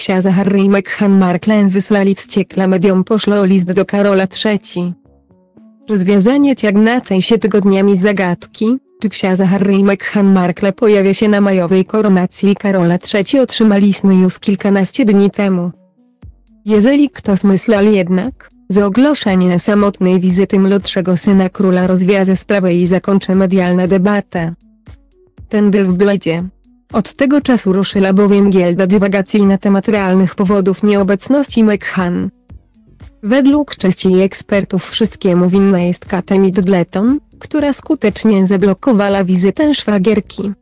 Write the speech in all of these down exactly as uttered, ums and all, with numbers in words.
księża Harry i Meghan Markle wysłali wściekle mediom poszło list do Karola trzeciego. Rozwiązanie ciągnącej się tygodniami zagadki, czy księża Harry i Meghan Markle pojawia się na majowej koronacji Karola trzeciego, otrzymaliśmy już kilkanaście dni temu. Jeżeli ktoś myślał jednak, że ogłoszenie samotnej wizyty młodszego syna króla rozwiąże sprawę i zakończy medialną debatę, ten był w błędzie. Od tego czasu ruszyła bowiem gilda dywagacji na temat realnych powodów nieobecności Meghan. Według części ekspertów wszystkiemu winna jest Kate Middleton, która skutecznie zablokowała wizytę szwagierki.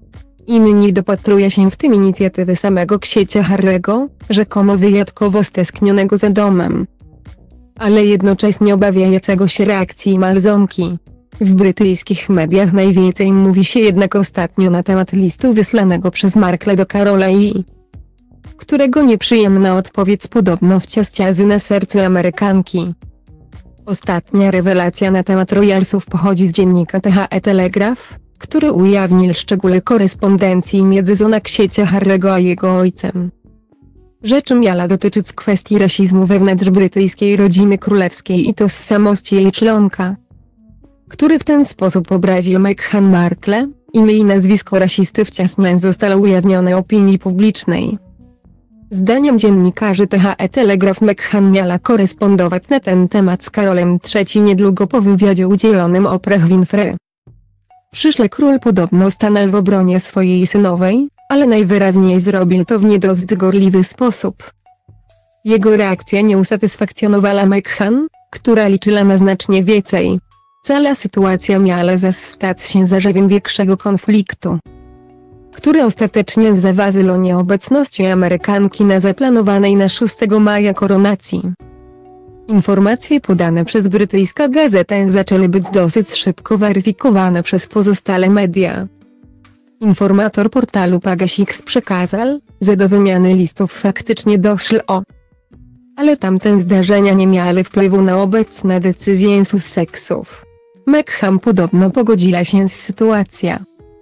Inni dopatrują się w tym inicjatywy samego księcia Harry'ego, rzekomo wyjątkowo stęsknionego za domem, ale jednocześnie obawiającego się reakcji Malzonki. W brytyjskich mediach najwięcej mówi się jednak ostatnio na temat listu wysłanego przez Markle do Karola i którego nieprzyjemna odpowiedź podobno wciąż na sercu Amerykanki. Ostatnia rewelacja na temat royalsów pochodzi z dziennika The Telegraph, który ujawnił szczegóły korespondencji między żoną księcia Harry'ego a jego ojcem. Rzecz miała dotyczyć kwestii rasizmu wewnątrz brytyjskiej rodziny królewskiej i tożsamości jej członka, który w ten sposób obraził Meghan Markle. Imię i nazwisko rasisty wciąż nie zostało ujawnione opinii publicznej. Zdaniem dziennikarzy The Telegraph Meghan miała korespondować na ten temat z Karolem trzecim niedługo po wywiadzie udzielonym Oprah Winfrey. Przyszły król podobno stanął w obronie swojej synowej, ale najwyraźniej zrobił to w nie dosyć gorliwy sposób. Jego reakcja nie usatysfakcjonowała Meghan, która liczyła na znacznie więcej. Cała sytuacja miała zaś stać się zarzewiem większego konfliktu, który ostatecznie zaważył o nieobecności Amerykanki na zaplanowanej na szóstego maja koronacji. Informacje podane przez brytyjską gazetę zaczęły być dosyć szybko weryfikowane przez pozostałe media. Informator portalu Pagasix przekazał, że do wymiany listów faktycznie doszło, ale tamte zdarzenia nie miały wpływu na obecne decyzje Sussexów. Meghan podobno pogodziła się z sytuacją,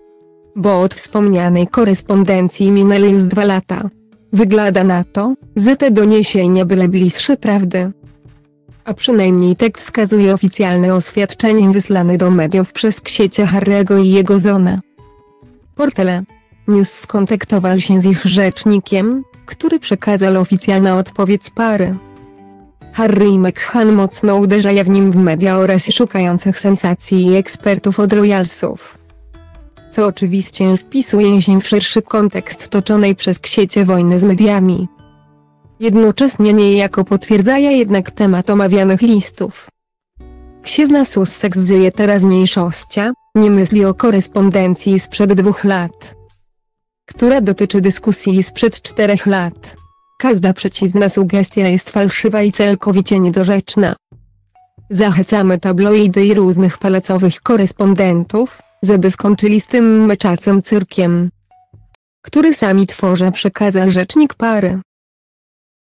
bo od wspomnianej korespondencji minęły już dwa lata. Wygląda na to, że te doniesienia były bliższe prawdy. A przynajmniej tak wskazuje oficjalne oświadczenie wysłane do mediów przez księcia Harry'ego i jego żonę. Portal News skontaktował się z ich rzecznikiem, który przekazał oficjalną odpowiedź pary. Harry i Meghan mocno uderzają w nim w media oraz szukających sensacji i ekspertów od royalsów, co oczywiście wpisuje się w szerszy kontekst toczonej przez księcia wojny z mediami. Jednocześnie niejako potwierdzają jednak temat omawianych listów. Księżna Sussex żyje teraźniejszością, nie myśli o korespondencji sprzed dwóch lat, która dotyczy dyskusji sprzed czterech lat. Każda przeciwna sugestia jest fałszywa i całkowicie niedorzeczna. Zachęcamy tabloidy i różnych palacowych korespondentów, żeby skończyli z tym męczącym cyrkiem, który sami tworzy, przekazał rzecznik pary.